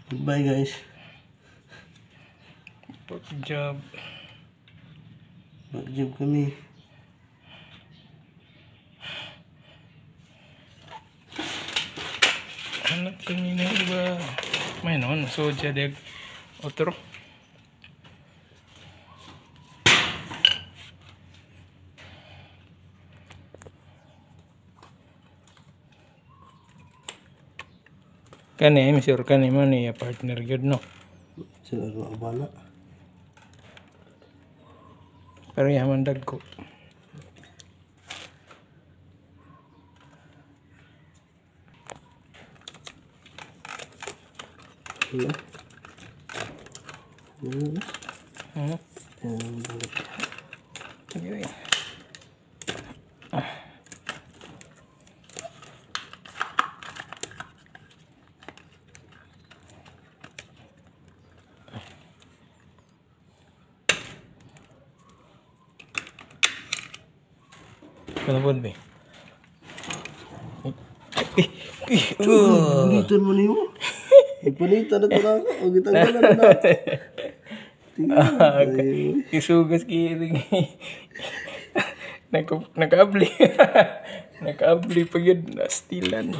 Goodbye guys. Good job. Mag-job kami. Hanap kami ng iba. May noon, so jadi otro. Kani, misur kani mo ni partner gyud no. Sila ang bala. Pero yaman dagko. Wala. Wala. Okay. Kenapa nih? Punitan mo niyo. Punitan na ito na ako. O kitang gala na na. Isugas kiri. Naka-abli. Naka-abli pa yun. Nastilan.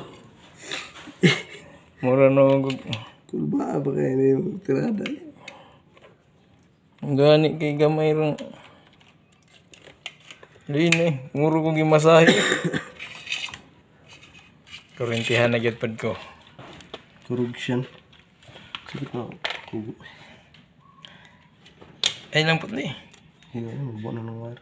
Mura no. Kulba ba kayo na yung tirada? Gani kay gamay ron. Din muro kong gimasahe. Kurintihan na gyud pad ko. Corruption. Sige na. Kubo. Ay lang putli. Hiyo, mabuo na ng wire.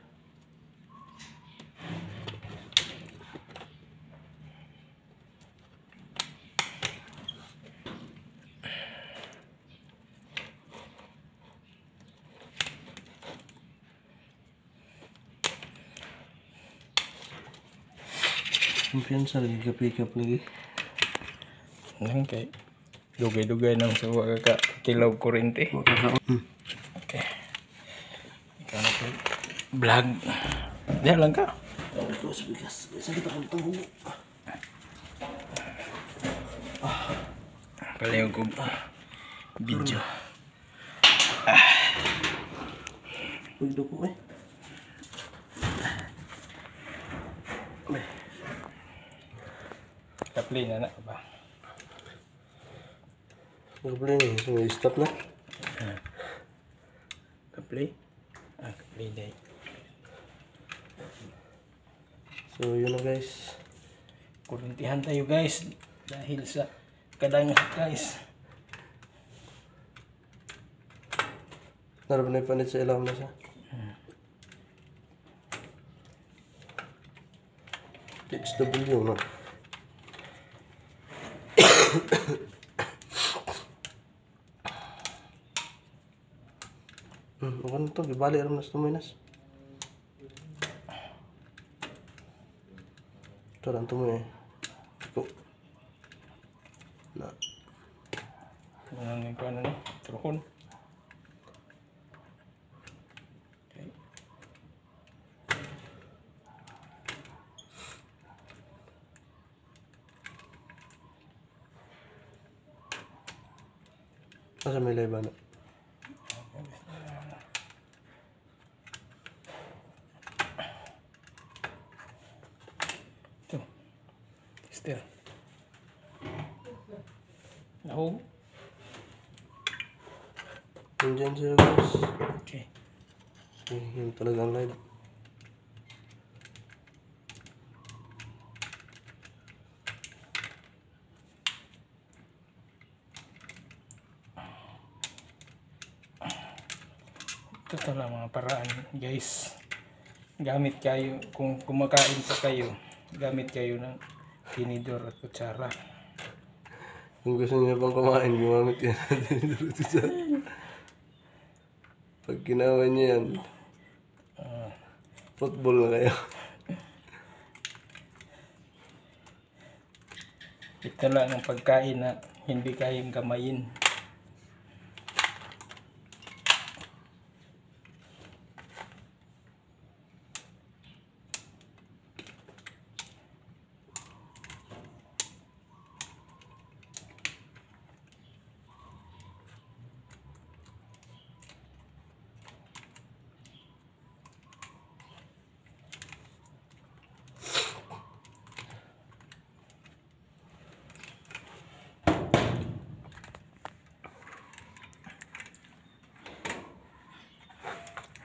Kumpiyansa lagi ka pick up lagi. Nang kay dugay-dugay nang sa ka kilaw kurente. Okay. Ikaw na po. Vlog. Diyan lang ka. Bigas. Sakit ako ng tango. Palayo ko video. Pagdo ko eh. Kapli na ba? Nag-play na. So, stop na. Kapli? Kapli day. So, yun na guys. Kurintihan tayo guys. Dahil sa kadangat guys. Naroon na ipanit sa ilaw na siya. HW no. Ako na ito, gibali alam na sa tuminas. Ito lang tumoy eh. Iko. Na. Ano yung paano na? Truhon. Okay. Asa may lay ba na? Ito. Still. No. Nandiyan siya guys. Okay. Yun talagang live. Ito talaga mga paraan guys. Gamit kayo, kung kumakain pa kayo, gamit kayo ng tinidor at kutsara. Kung gusto niyo pang kumain, gumamit yan. Pag ginawa niyo yan, football na kayo. Ito lang ang pagkain na hindi kayang kamayin.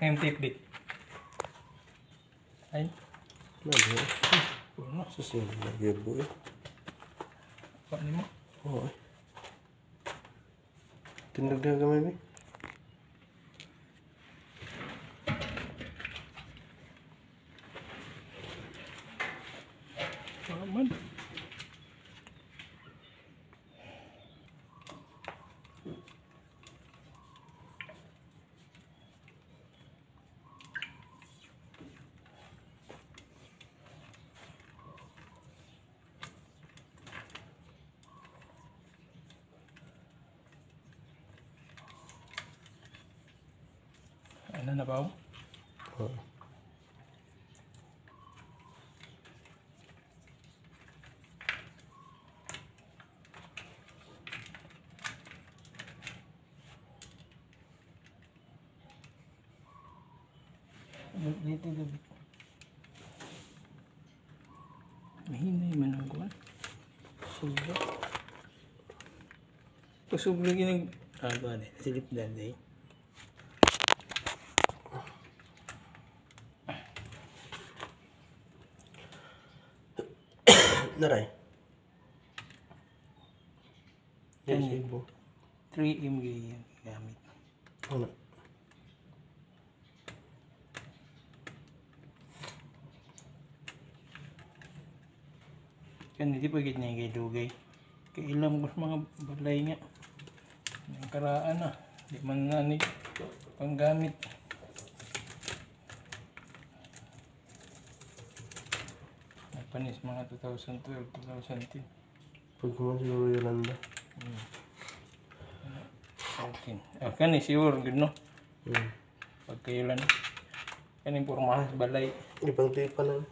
Ang tip di. Ay. Nado. Puno. Susunod na gebo eh. Paano mo? Oo. Tindag na gamay mi. Paman. Ano na ba? Oo. Dito gabi. Mahinay man ang kuwan. Sobra. Pasubra ginag... ba na? Silip na day. Naray. Yan Yan yun. sibo. 3M yung gamit. Ano? Kan hindi pa ganyan kay dugay. Kailang mas mga balay nga. Ang karaan na. Di man na ni panggamit. Napanis mga 2012, 2010. Pag mo siguro Yolanda. 13. Ah, kan sure good no. Hmm. Pag kayo lang. Kaning pormahas balay. Ibang tipa na.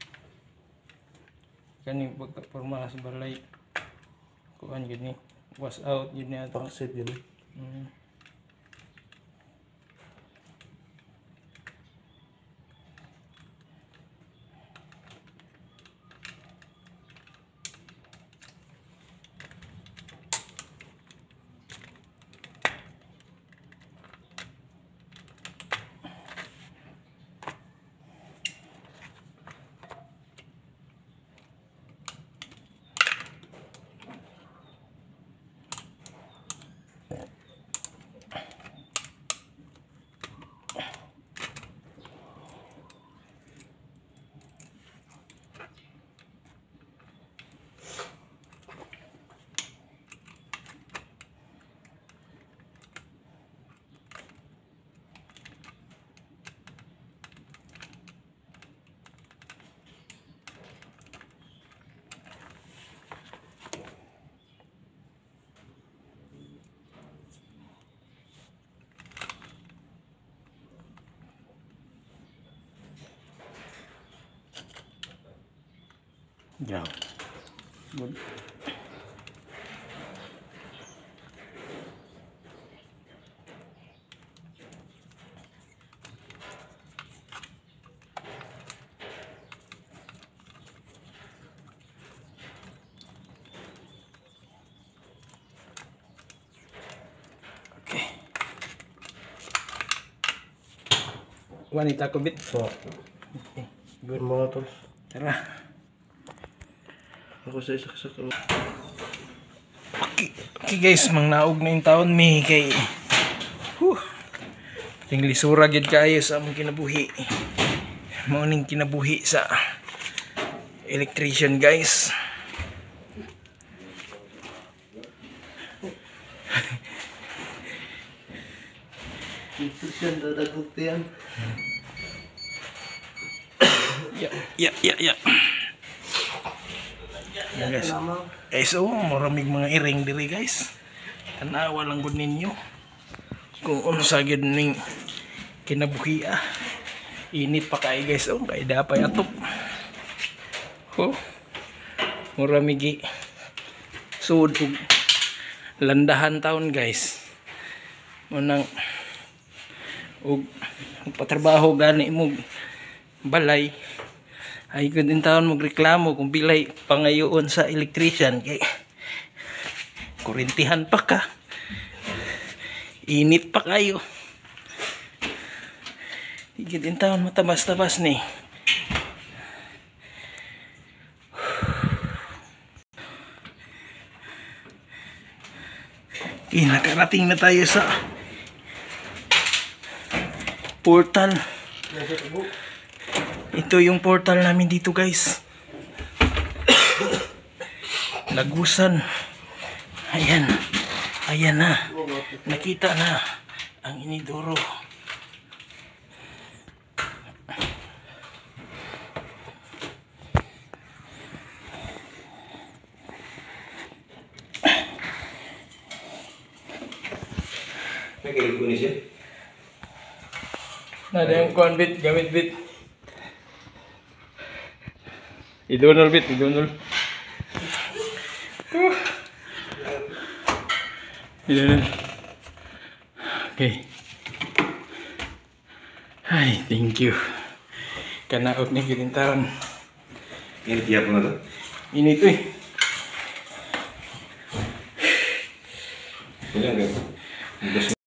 Kaning pagka-pormahas balay. Kuan gid ni. Was out gid ni ato. Paksit yun. Yeah. Good. Okay. Wanita ko bit. So, Okay. good mga tos. Tara. Ako sa isa sa kalo. Okay guys, mang naog na yung taon mi kay ting lisura gid kayo sa among kinabuhi. Mao ning kinabuhi sa electrician guys. Nutrition dadagugtian. Ya. Yan guys. So, maraming mga iring diri guys. Tanawa lang gud ninyo. Kung unsa gyud ning kinabuhi ah. Init pa kay guys oh, kay dapay atop. Oh. Marami gi sud og landahan taon guys. Munang og patrabaho gani mo balay ay gud in taon magreklamo kung pilay pangayoon sa electrician kay kurintihan pa ka, init pa kayo. Higit in taon matabas-tabas ni. Nakarating na tayo sa portal. Ito yung portal namin dito, guys. Lagusan. Ayan. Ayan na. Nakita na ang inidoro. Nagkaroon ko niya. Ada yang kuan bit, gamit bit. Idunol bit, idunol. Idunol. Okay. Hai, thank you. Kanaog ni gilintaron. Ini tiap na to. Ini tuh. Ini enggak.